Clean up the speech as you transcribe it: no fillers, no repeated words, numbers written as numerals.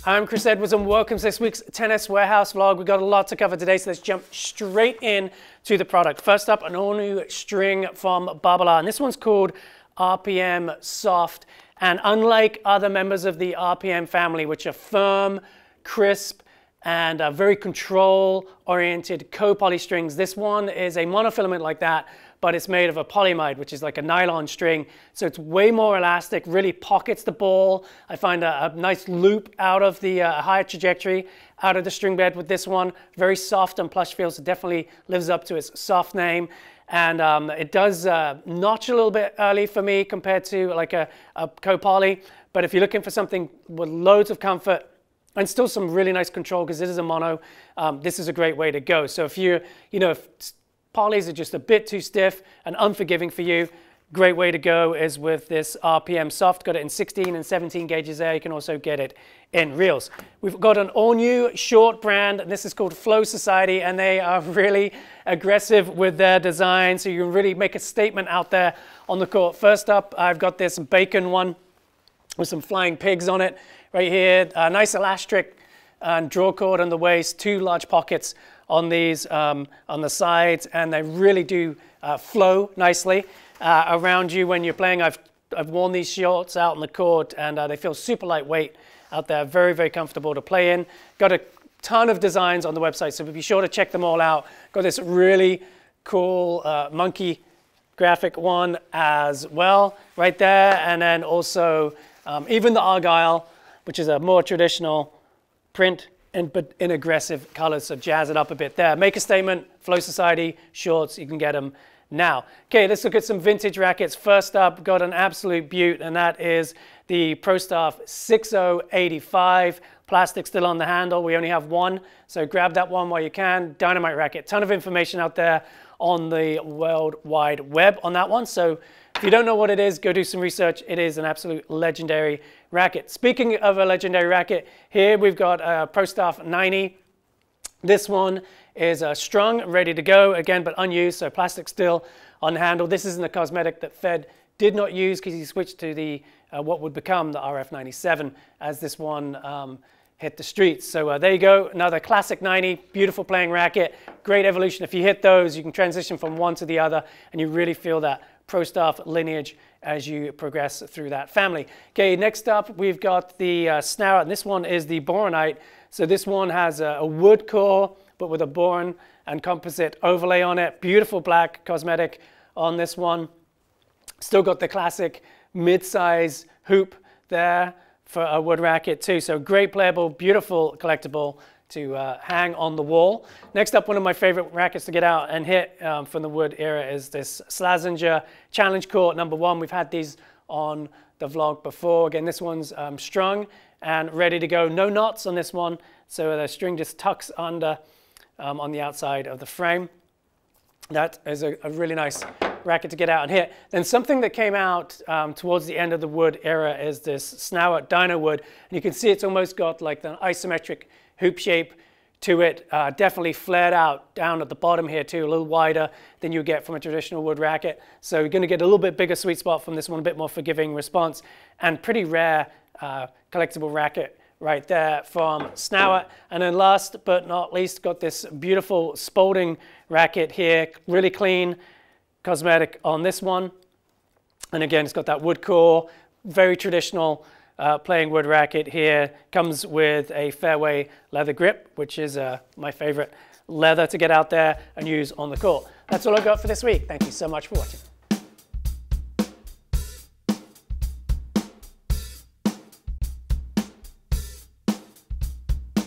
I'm Chris Edwards and welcome to this week's Tennis Warehouse vlog. We've got a lot to cover today, so let's jump straight in to the product. First up, an all-new string from Babolat, and this one's called RPM Soft. And unlike other members of the RPM family, which are firm, crisp, and very control-oriented co-poly strings, this one is a monofilament like that, but it's made of a polyamide, which is like a nylon string. So it's way more elastic, really pockets the ball. I find a nice loop out of the higher trajectory, out of the string bed with this one. Very soft and plush feel, so definitely lives up to its soft name. And it does notch a little bit early for me compared to like a co-poly. But if you're looking for something with loads of comfort, and still some really nice control because it is a mono, this is a great way to go. So if if polys are just a bit too stiff and unforgiving for you, great way to go is with this RPM Soft. Got it in 16 and 17 gauges there. You can also get it in reels. We've got an all-new short brand. This is called Flow Society, and they are really aggressive with their design, so you can really make a statement out there on the court. First up, I've got this bacon one with some flying pigs on it right here. A nice elastic and draw cord on the waist, two large pockets on these on the sides, and they really do flow nicely around you when you're playing. I've worn these shorts out on the court, and they feel super lightweight out there. Very, very comfortable to play in. Got a ton of designs on the website, so be sure to check them all out. Got this really cool monkey graphic one as well right there, and then also even the Argyle, which is a more traditional print but in aggressive colors, so jazz it up a bit there. Make a statement, Flow Society shorts, you can get them now. Okay, let's look at some vintage rackets. First up, got an absolute beaut, and that is the Pro Staff 6085. Plastic still on the handle. We only have one, so grab that one while you can. Dynamite racket. Ton of information out there on the World Wide Web on that one. So if you don't know what it is, go do some research. It is an absolute legendary racket. Speaking of a legendary racket, here we've got a Pro Staff 90. This one is strung, ready to go, again, but unused, so plastic still on the handle. This isn't a cosmetic that Fed did not use because he switched to the what would become the RF97 as this one hit the streets. So there you go, another classic 90, beautiful playing racket, great evolution. If you hit those, you can transition from one to the other, and you really feel that Pro Staff lineage as you progress through that family. Okay, next up we've got the Snout, and this one is the Boronite. So this one has a wood core, but with a boron and composite overlay on it. Beautiful black cosmetic on this one. Still got the classic mid-size hoop there for a wood racket too. So great playable, beautiful collectible to hang on the wall. Next up, one of my favorite rackets to get out and hit from the wood era is this Slazenger Challenge Court #1. We've had these on the vlog before. Again, this one's strung and ready to go. No knots on this one, so the string just tucks under on the outside of the frame. That is a really nice racket to get out and hit. Then something that came out towards the end of the wood era is this Snout Dyno Wood. And you can see it's almost got like the isometric hoop shape to it, definitely flared out down at the bottom here too, a little wider than you get from a traditional wood racket. So you're going to get a little bit bigger sweet spot from this one, a bit more forgiving response, and pretty rare collectible racket right there from Snout. And then last but not least, got this beautiful Spalding racket here, really clean cosmetic on this one. And again, it's got that wood core, very traditional playing wood racket here. Comes with a fairway leather grip, which is my favorite leather to get out there and use on the court. That's all I've got for this week. Thank you so much for watching.